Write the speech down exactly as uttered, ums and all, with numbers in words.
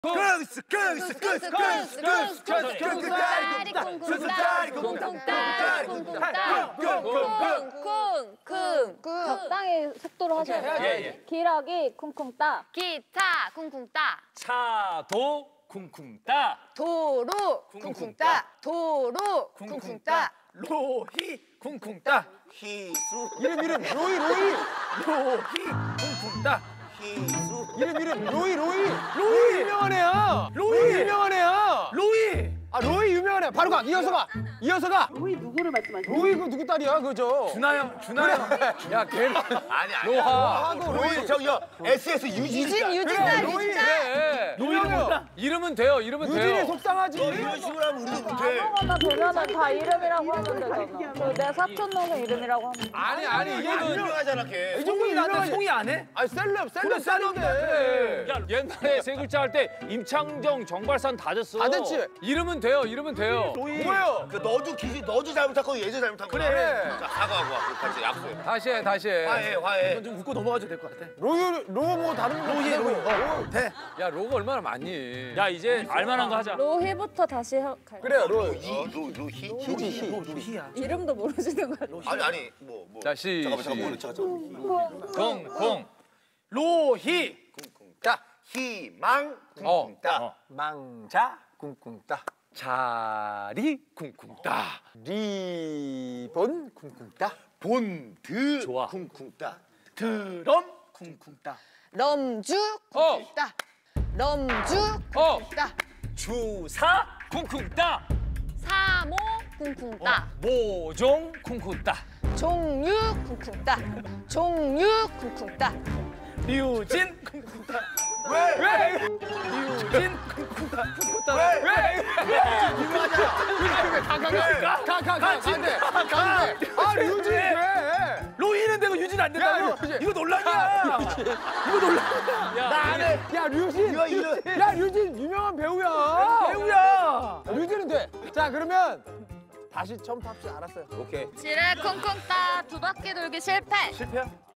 쿵스 쿵스 쿵스 쿵스 쿵스 쿵다리 쿵쿵다리 쿵쿵다리 쿵쿵쿵쿵쿵쿵 적당히 속도로 하세요. 기러기 쿵쿵따. 기타 쿵쿵따. 차도 쿵쿵따. 도로 쿵쿵따. 도로 쿵쿵따. 로히 쿵쿵따. 희수 이름 이름 로이 로이 로히 쿵쿵따. 희수 이름 이름 로이 로이 로이 유명한 애야. 로이 유명한 애야. 로이 아 로이 유명한 애야. 바로 가. 이어서 가. 이어서 가. 로이 누구를 말씀하시는 로이 그 누구 딸이야 그죠? 준하 형 준하 형. 야 걔는 아니 아니. 로하하고 로이 저기요 에스에스 유진. 유진 유진 그래, 딸 로이 유진 딸. 그래. 로이는 몰라? 이름은 돼요. 이름은 돼요. 유진이 속상하지. 이런 식으로 하면 우리도 못해. 아무거나 보면은 다 이름이라고 하면 되잖아. 그내 사촌 동생 이름이라고 하면 돼. 아니 아니 이거는 유명하잖아 걔. 이 정도 나한테 송이 안 해? 아니 셀럽 셀럽 셀럽인데. 야, 옛날에 세 글자 할 때 임창정, 정발산 다 졌어. 다 됐지? 이름은 돼요. 이름은 돼요. 뭐예요? 그 너도 기지 너도 잘못한 거 얘도 잘못한 거. 그래. 자 사과하고 와. 같이 약속해. 다시 해 다시 해. 화해 화해. 좀 웃고 넘어가도 될 것 같아. 로이 로뭐 다른 거 로이 로이. 어, 돼. 야, 로가 얼마나 많니? 야, 이제 알만한 거 하자. 로희부터 다시 해- 갈게요. 그래요 로이. 로로히 희지 희. 희야. 이름도 모르시는 거 같아요. 아니 아니 뭐 뭐. 자, 시. 잠깐만 잠깐만 잠깐만. 콩, 콩. 로희. 자 희망 어. 쿵쿵따. 어. 망자 쿵쿵따. 자리 쿵쿵따. 리본 쿵쿵따. 본드 좋아. 쿵쿵따. 드럼 쿵쿵따. 럼주 어. 쿵쿵따. 럼주 어. 쿵쿵따. 주사 쿵쿵따. 사모 쿵쿵따. 모종 쿵쿵따. 종류 쿵쿵따. 종류 쿵쿵따. 류진 쿵쿵따. 왜? 왜? 류진 쿵쿵따. 쿵쿵따. 왜? 왜? 가가가가가가가 가는데 가는데. 아 류진 왜? 로이는 되고 유진 안 된다고? 이거 논란이야. 이거 논란이야. 야, 나 안 해. 야 류진. 이거 이거. 야 류진 유명한 배우야. 배우야. 류진은 돼. 자 그러면 다시 처음부터 합시다. 알았어요. 오케이. 지뢰 쿵쿵따. 두 바퀴 돌기 실패. 실패야?